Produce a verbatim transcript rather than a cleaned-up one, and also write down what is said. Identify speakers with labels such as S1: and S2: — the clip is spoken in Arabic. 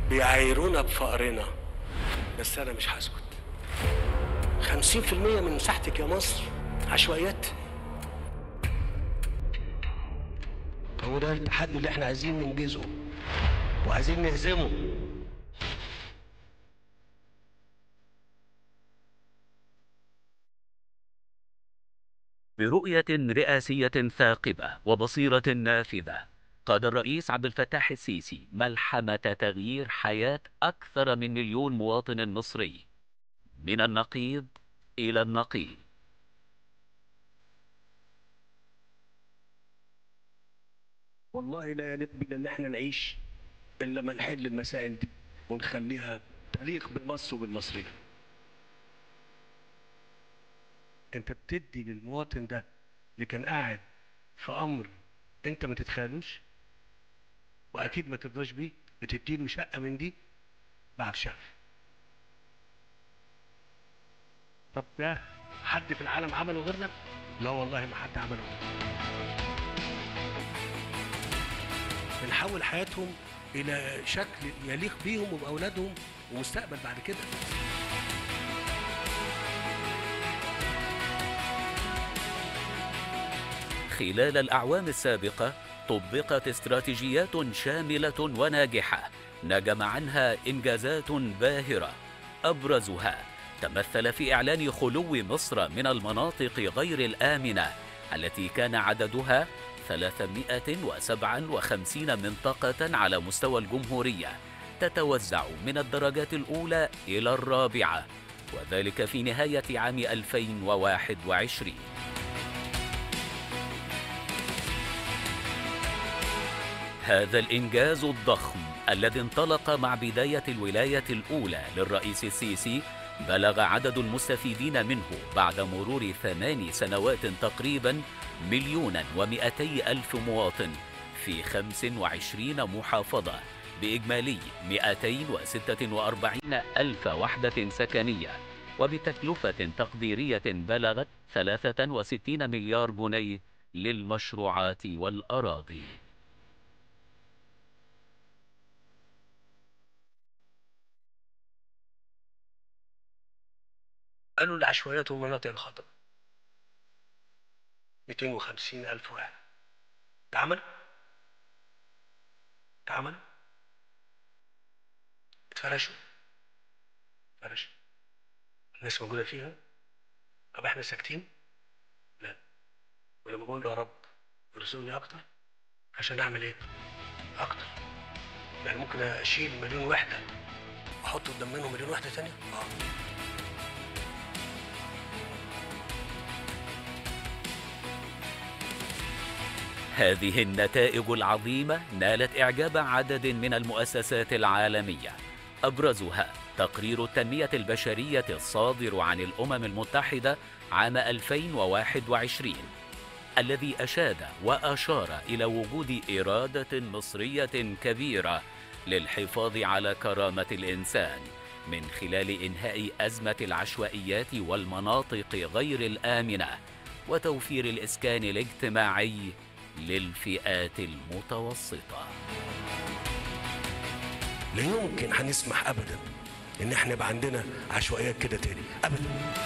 S1: بيعايرونا بفقرنا، بس انا مش هسكت. خمسين في المية من مساحتك يا مصر عشوائيات. هو ده التحدي اللي احنا عايزين ننجزه وعايزين نهزمه.
S2: برؤية رئاسية ثاقبة وبصيرة نافذة، قاد الرئيس عبد الفتاح السيسي ملحمة تغيير حياة أكثر من مليون مواطن مصري من النقيض إلى النقيض.
S1: والله لا يليق بنا ان احنا نعيش الا لما نحل المسائل دي ونخليها تليق بمصر وبالمصريين. انت بتدي للمواطن ده اللي كان قاعد في امر انت ما تتخيلوش واكيد ما ترضاش بيه، بتديله شقه من دي بعد شهر. طب ده حد في العالم عمله غيرنا؟ لا والله ما حد عمله غيرنا. بنحول حياتهم الى شكل يليق بيهم وباولادهم ومستقبل بعد كده.
S2: خلال الأعوام السابقة طبقت استراتيجيات شاملة وناجحة نجم عنها إنجازات باهرة، أبرزها تمثل في إعلان خلو مصر من المناطق غير الآمنة التي كان عددها ثلاثمائة وسبعة وخمسين منطقة على مستوى الجمهورية، تتوزع من الدرجات الأولى إلى الرابعة، وذلك في نهاية عام ألفين وواحد وعشرين. هذا الإنجاز الضخم الذي انطلق مع بداية الولاية الأولى للرئيس السيسي بلغ عدد المستفيدين منه بعد مرور ثمان سنوات تقريبا مليونا ومئتي ألف مواطن في خمس وعشرين محافظة بإجمالي مئتين وستة وأربعين ألف وحدة سكنية، وبتكلفة تقديرية بلغت ثلاثة وستين مليار جنيه للمشروعات والأراضي.
S1: قالوا العشوائيات والمناطق الخطر مئتين وخمسين ألف واحد. اتعمل؟ اتعمل؟ اتفرشوا؟ اتفرشوا. الناس موجودة فيها؟ طب احنا ساكتين؟ لا. ولما بقول يا رب ارزقني أكتر عشان أعمل إيه؟ أكتر. يعني ممكن أشيل مليون وحدة وأحط قدام منهم مليون وحدة تانية؟ آه.
S2: هذه النتائج العظيمة نالت إعجاب عدد من المؤسسات العالمية، أبرزها تقرير التنمية البشرية الصادر عن الأمم المتحدة عام ألفين وواحد وعشرين، الذي أشاد وأشار إلى وجود إرادة مصرية كبيرة للحفاظ على كرامة الإنسان من خلال إنهاء أزمة العشوائيات والمناطق غير الآمنة وتوفير الإسكان الاجتماعي للفئات المتوسطة.
S1: لا يمكن هنسمح أبدا إن احنا يبقى عندنا عشوائيات كده تاني أبدا.